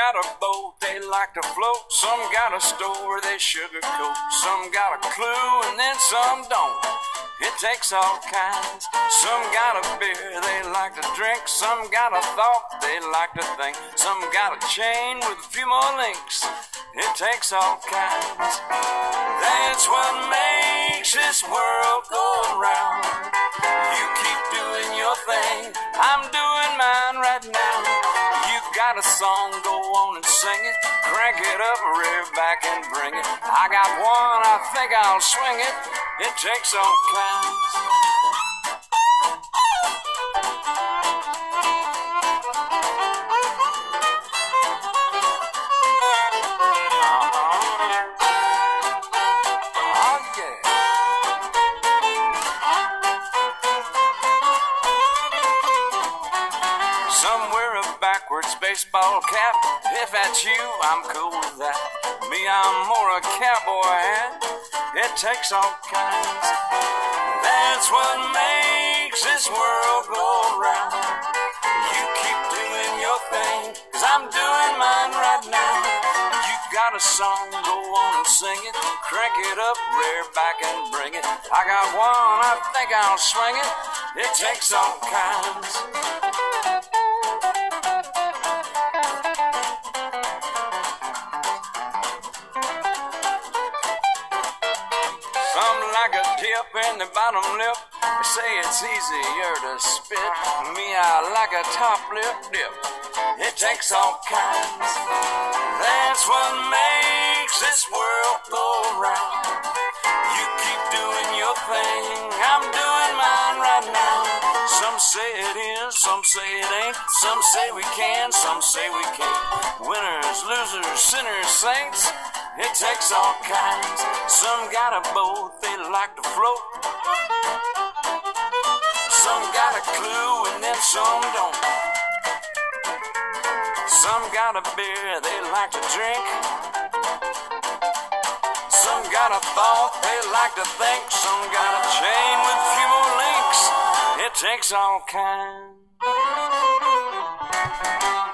got a boat, they like to float. Some got a store, they sugarcoat. Some got a clue and then some don't. It takes all kinds. Some got a beer they like to drink. Some got a thought they like to think. Some got a chain with a few more links. It takes all kinds. That's what makes this world go around. You keep doing your thing, I'm doing mine right now. You got a song, go on and sing it. Crank it up, rear back and bring it. I got one, I think I'll swing it. It takes all kinds. Some wear a backwards baseball cap. If that's you, I'm cool with that. Me, I'm more a cowboy hat. It takes all kinds. That's what makes this world go round. You keep doing your thing, 'cause I'm doing mine right now. You got a song, go on and sing it. Crank it up, rear back and bring it. I got one, I think I'll swing it. It takes all kinds. Some like a dip in the bottom lip. They say it's easier to spit. Me, I like a top lip dip. It takes all kinds. That's what makes this world go round. You keep doing your thing, I'm doing mine right now. Some say it is, some say it ain't. Some say we can, some say we can't. Winners, losers, sinners, saints. It takes all kinds. Some got a boat, they like to float. Some got a clue and then some don't. Some got a beer they like to drink. Some got a thought they like to think. Some got a chain with a few more links. It takes all kinds.